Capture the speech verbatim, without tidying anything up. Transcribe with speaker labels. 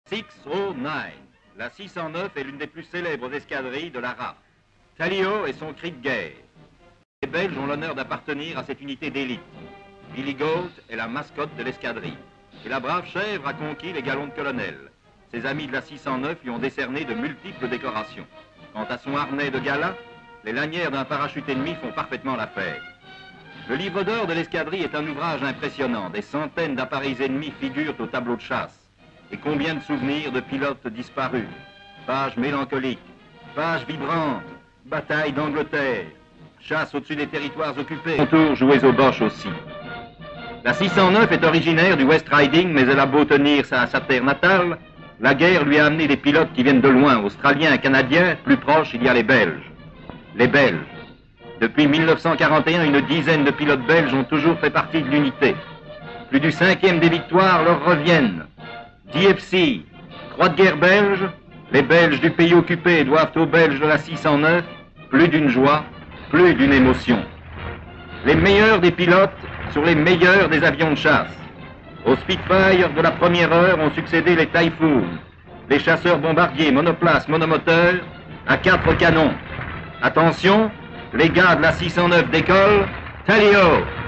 Speaker 1: six oh neuf. La six cent neuf est l'une des plus célèbres escadrilles de la R A F. Tallyho est son cri de guerre. Les Belges ont l'honneur d'appartenir à cette unité d'élite. Billy Goat est la mascotte de l'escadrille. Et la brave chèvre a conquis les galons de colonel. Ses amis de la six cent neuf lui ont décerné de multiples décorations. Quant à son harnais de gala, les lanières d'un parachute ennemi font parfaitement l'affaire. Le livre d'or de l'escadrille est un ouvrage impressionnant. Des centaines d'appareils ennemis figurent au tableau de chasse. Et combien de souvenirs de pilotes disparus. Pages mélancoliques, pages vibrantes, bataille d'Angleterre, chasse au-dessus des territoires occupés. Contours joués aux Boches aussi. La six cent neuf est originaire du West Riding, mais elle a beau tenir à sa terre natale, la guerre lui a amené des pilotes qui viennent de loin, Australiens et Canadiens. Plus proche, il y a les Belges. Les Belges. Depuis mille neuf cent quarante et un, une dizaine de pilotes belges ont toujours fait partie de l'unité. Plus du cinquième des victoires leur reviennent. D F C, croix de guerre belge, les Belges du pays occupé doivent aux Belges de la six cent neuf plus d'une joie, plus d'une émotion. Les meilleurs des pilotes sur les meilleurs des avions de chasse. Aux Spitfire de la première heure ont succédé les Typhoon, les chasseurs bombardiers monoplaces monomoteurs à quatre canons. Attention, les gars de la six cent neuf décollent, Tallyho!